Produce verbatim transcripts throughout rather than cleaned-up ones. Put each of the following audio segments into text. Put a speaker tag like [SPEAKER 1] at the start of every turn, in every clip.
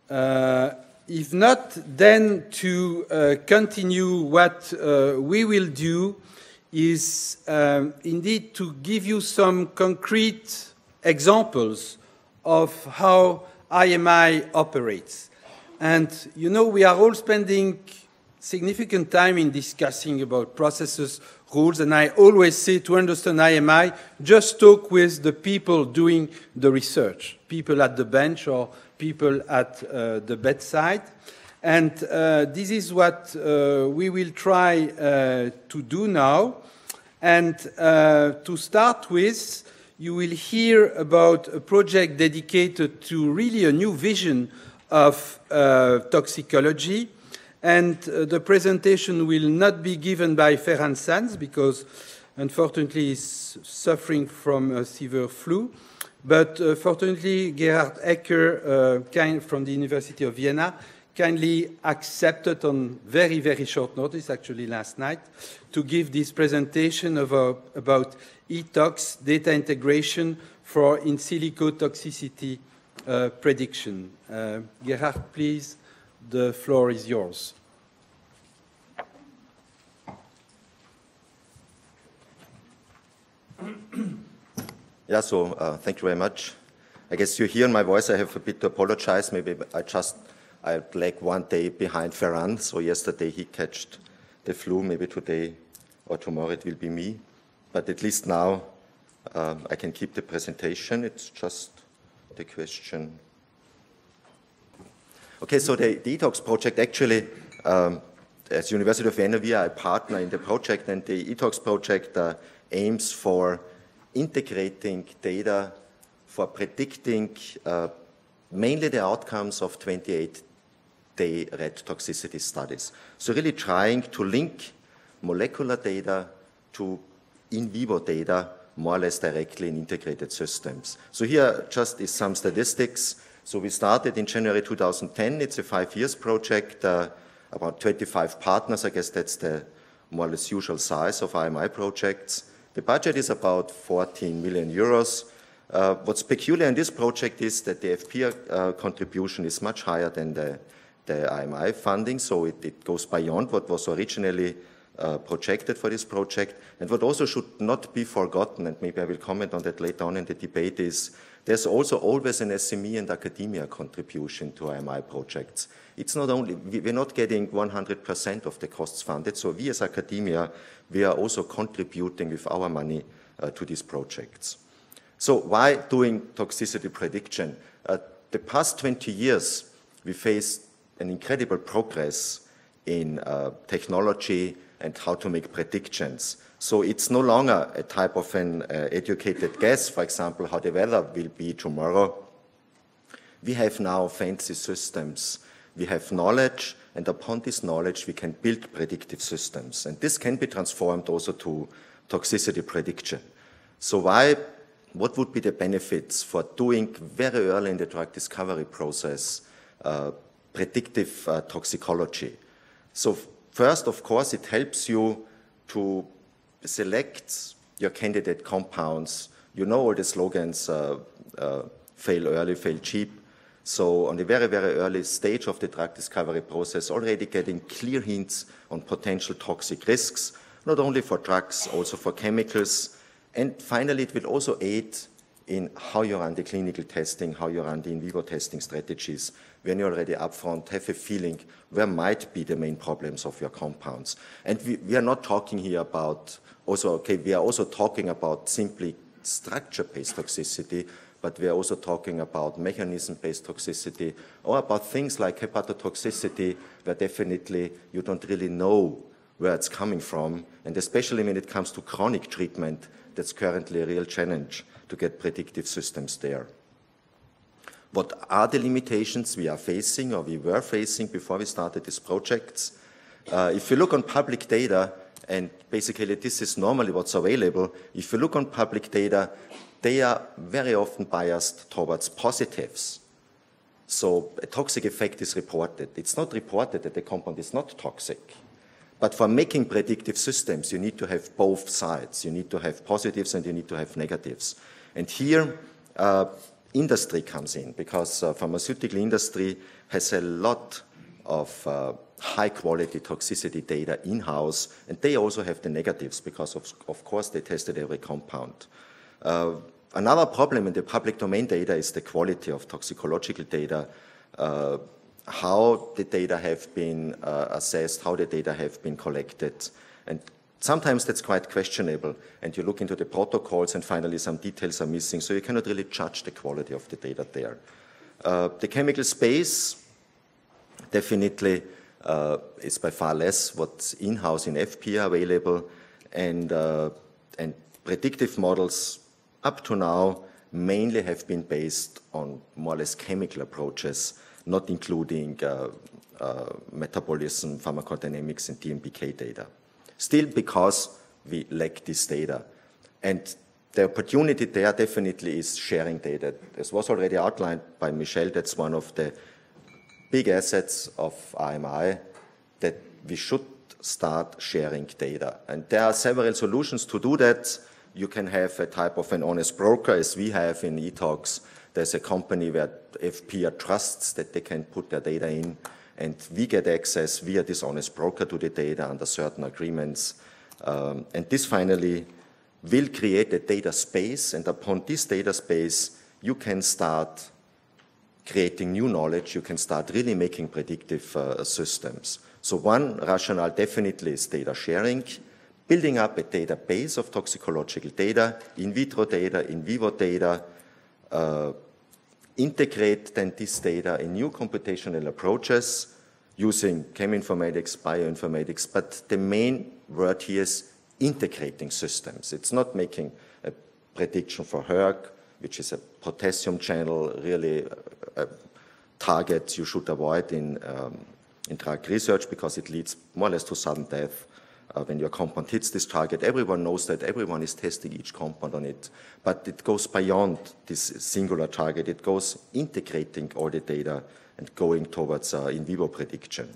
[SPEAKER 1] Uh, if not, then to uh, continue what uh, we will do is um, indeed to give you some concrete examples of how I M I operates. And, you know, we are all spending significant time in discussing about processes, rules, and I always say to understand I M I, just talk with the people doing the research, people at the bench or people at uh, the bedside. And uh, this is what uh, we will try uh, to do now. And uh, to start with, you will hear about a project dedicated to really a new vision of uh, toxicology. And uh, the presentation will not be given by Ferran Sanz because, unfortunately, he's suffering from a severe flu. But uh, fortunately, Gerhard Ecker uh, kind, from the University of Vienna kindly accepted on very, very short notice, actually last night, to give this presentation of, uh, about eTOX, data integration for in silico toxicity uh, prediction. Uh, Gerhard, please, the floor is yours.
[SPEAKER 2] Yeah, so uh, thank you very much. I guess you hear my voice. I have a bit to apologize. Maybe I just I lag one day behind Ferran. So yesterday he catched the flu. Maybe today or tomorrow it will be me. But at least now um, I can keep the presentation. It's just the question. Okay, so the, the eTOX project actually, um, as University of Vienna, we are a partner in the project, and the eTOX project uh, aims for integrating data for predicting uh, mainly the outcomes of twenty-eight day rat toxicity studies. So really trying to link molecular data to in vivo data more or less directly in integrated systems. So here just is some statistics. So we started in January two thousand ten. It's a five years project, uh, about twenty-five partners. I guess that's the more or less usual size of I M I projects. The budget is about fourteen million euros. Uh, what's peculiar in this project is that the F P uh, contribution is much higher than the, the I M I funding, so it, it goes beyond what was originally uh, projected for this project. And what also should not be forgotten, and maybe I will comment on that later on in the debate, is there's also always an S M E and academia contribution to I M I projects. It's not only, we're not getting one hundred percent of the costs funded, so we as academia, we are also contributing with our money uh, to these projects. So why doing toxicity prediction? Uh, the past twenty years, we faced an incredible progress in uh, technology and how to make predictions. So it's no longer a type of an uh, educated guess, for example, how the weather will be tomorrow. We have now fancy systems. We have knowledge, and upon this knowledge, we can build predictive systems. And this can be transformed also to toxicity prediction. So why, what would be the benefits for doing very early in the drug discovery process uh, predictive uh, toxicology? So first, of course, it helps you to select your candidate compounds. You know all the slogans, uh, uh, fail early, fail cheap. So on the very, very early stage of the drug discovery process, already getting clear hints on potential toxic risks, not only for drugs, also for chemicals. And finally, it will also aid in how you run the clinical testing, how you run the in vivo testing strategies, when you already upfront have a feeling where might be the main problems of your compounds. And we, we are not talking here about also, okay, we are also talking about simply structure-based toxicity, but we are also talking about mechanism-based toxicity or about things like hepatotoxicity, where definitely you don't really know where it's coming from, and especially when it comes to chronic treatment, that's currently a real challenge to get predictive systems there. What are the limitations we are facing or we were facing before we started these projects? Uh, if you look on public data, and basically this is normally what's available, if you look on public data, they are very often biased towards positives. So a toxic effect is reported. It's not reported that the compound is not toxic. But for making predictive systems, you need to have both sides. You need to have positives and you need to have negatives. And here, uh, industry comes in, because uh, pharmaceutical industry has a lot of uh, high-quality toxicity data in-house, and they also have the negatives because, of, of course, they tested every compound. Uh, another problem in the public domain data is the quality of toxicological data, uh, how the data have been uh, assessed, how the data have been collected, and sometimes that's quite questionable, and you look into the protocols and finally some details are missing, so you cannot really judge the quality of the data there. Uh, the chemical space definitely uh, is by far less what's in-house in F P R available, and, uh, and predictive models up to now mainly have been based on more or less chemical approaches, not including uh, uh, metabolism, pharmacodynamics, and D M P K data. Still, because we lack this data. And the opportunity there definitely is sharing data. As was already outlined by Michelle, that's one of the big assets of I M I, that we should start sharing data. And there are several solutions to do that. You can have a type of an honest broker, as we have in eTOX. There's a company where F P R trusts that they can put their data in, and we get access via this honest broker to the data under certain agreements. Um, and this finally will create a data space, and upon this data space, you can start creating new knowledge, you can start really making predictive uh, systems. So one rationale definitely is data sharing, building up a database of toxicological data, in vitro data, in vivo data, uh, integrate then this data in new computational approaches using cheminformatics, bioinformatics, but the main word here is integrating systems. It's not making a prediction for H E R C, which is a potassium channel, really a, a target you should avoid in, um, in drug research because it leads more or less to sudden death. Uh, when your compound hits this target, everyone knows that, everyone is testing each compound on it, but it goes beyond this singular target. It goes integrating all the data and going towards uh, in vivo prediction.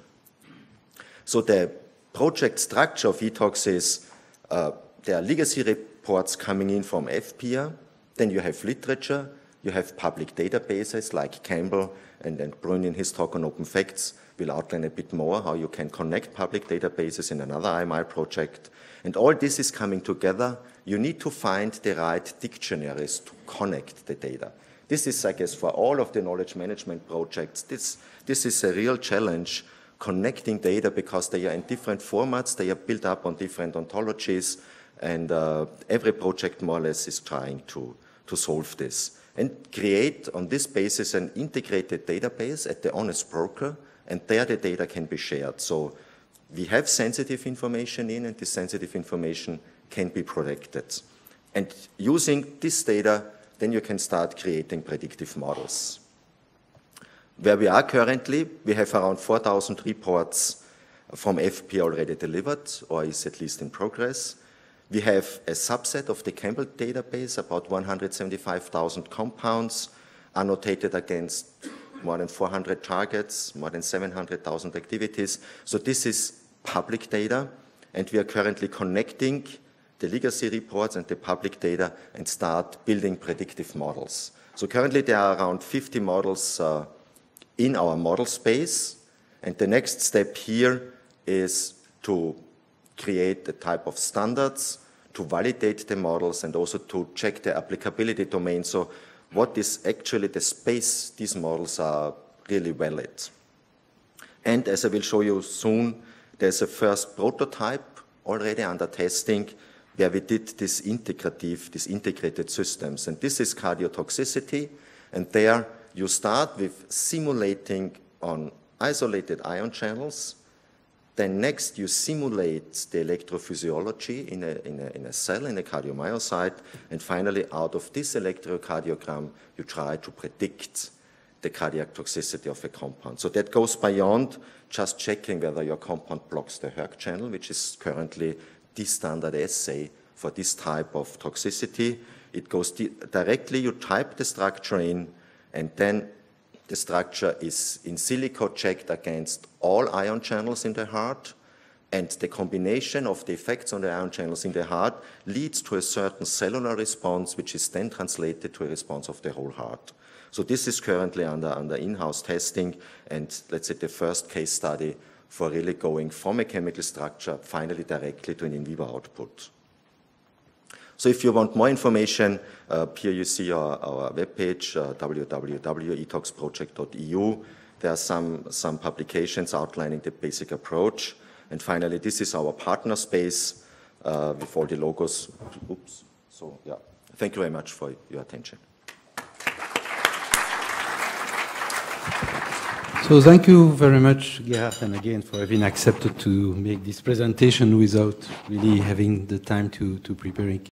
[SPEAKER 2] So the project structure of eTOX is uh, there are legacy reports coming in from F P R, then you have literature, you have public databases like Campbell, and then Brun in his talk on open facts will outline a bit more how you can connect public databases in another I M I project. And all this is coming together. You need to find the right dictionaries to connect the data. This is, I guess, for all of the knowledge management projects, this, this is a real challenge, connecting data, because they are in different formats, they are built up on different ontologies, and uh, every project more or less is trying to, to solve this. And create on this basis an integrated database at the honest broker, and there the data can be shared. So we have sensitive information in, and this sensitive information can be protected. And using this data, then you can start creating predictive models. Where we are currently, we have around four thousand reports from F P already delivered, or is at least in progress. We have a subset of the Campbell database, about one hundred seventy-five thousand compounds, annotated against more than four hundred targets, more than seven hundred thousand activities. So this is public data, and we are currently connecting the legacy reports and the public data and start building predictive models. So currently there are around fifty models uh, in our model space, and the next step here is to create a type of standards, to validate the models, and also to check the applicability domain. So what is actually the space these models are really valid. And as I will show you soon, there's a first prototype already under testing where we did this integrative, these integrated systems. And this is cardiotoxicity. And there you start with simulating on isolated ion channels. Then next you simulate the electrophysiology in a, in a, in a cell, in a cardiomyocyte. And finally, out of this electrocardiogram, you try to predict the cardiac toxicity of a compound. So that goes beyond just checking whether your compound blocks the H E R C channel, which is currently the standard assay for this type of toxicity. It goes di directly, you type the structure in, and then the structure is in silico checked against all ion channels in the heart, and the combination of the effects on the ion channels in the heart leads to a certain cellular response, which is then translated to a response of the whole heart. So this is currently under, under in-house testing, and let's say the first case study for really going from a chemical structure finally directly to an in vivo output. So if you want more information, uh, here you see our, our webpage, uh, w w w dot e tox project dot e u. There are some, some publications outlining the basic approach. And finally, this is our partner space uh, with all the logos. Oops. So, yeah, thank you very much for your attention.
[SPEAKER 1] So thank you very much, Gerhard, and again for having accepted to make this presentation without really having the time to, to prepare it.